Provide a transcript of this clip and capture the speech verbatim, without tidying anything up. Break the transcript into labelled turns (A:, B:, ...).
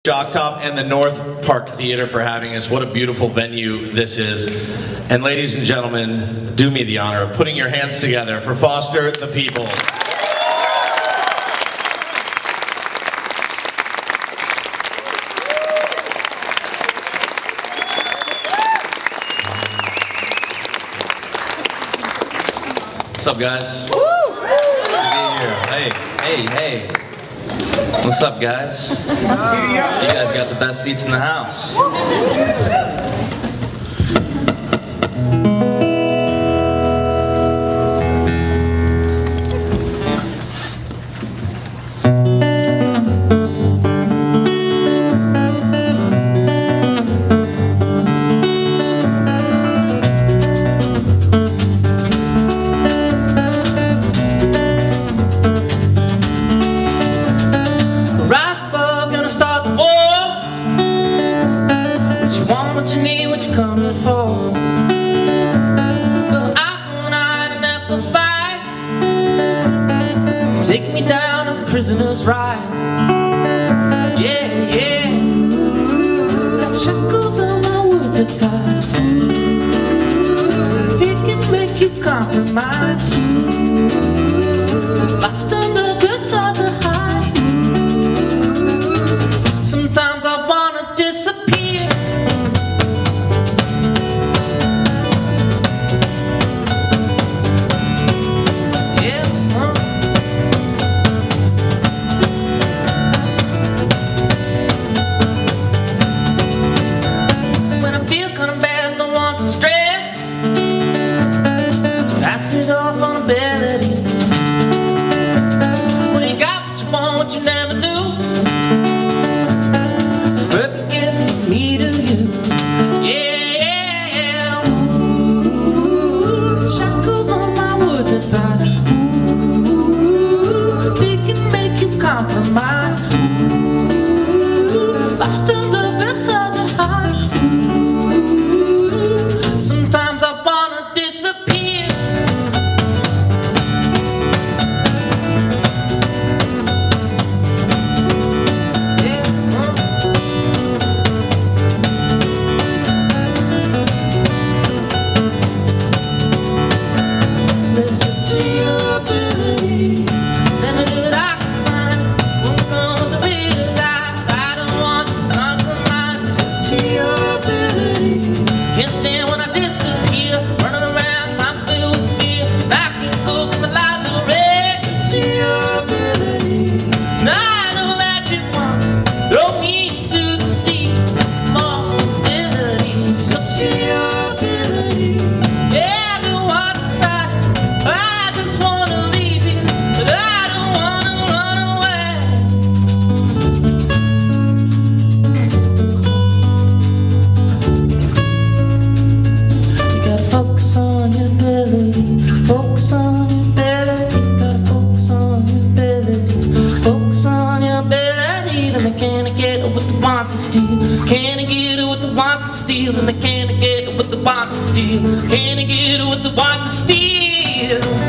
A: Jock Top and the North Park Theater for having us. What a beautiful venue this is. And ladies and gentlemen, do me the honor of putting your hands together for Foster the People. What's up, guys? Woo! Good to be here. Hey, hey, hey. What's up, guys? You guys got the best seats in the house. What you need, what you coming for? Well, I won't hide and never fight. Take me down as the prisoner's right. Yeah, yeah. Got shackles on my words at times. If it can make you compromise, lots turned up, it's hard to hide. Sometimes I wanna disappear. It off on ability. When you got what you want, what you never do. It's a perfect gift from me to you. Yeah, yeah, yeah. Ooh, shackles on my words at times. Ooh, they can make you compromise. Ooh, lost in the beds of the high. Ooh, sometimes I wanna disappear. Can't stand when I disappear, running around, so I'm filled with fear. I can go cause my lies are racing to your ability. And I know that you want, throw me into the sea. More ability, it's up to your ability. Yeah, I don't want to side, I just wanna leave you, but I don't wanna run away. Focus on your ability, focus on your ability, gotta focus on your ability, focus on your ability. Then they can't get it what they want to steal, can't get it what they want to steal, and they can't get it what they want to steal, can't get it what they want to steal.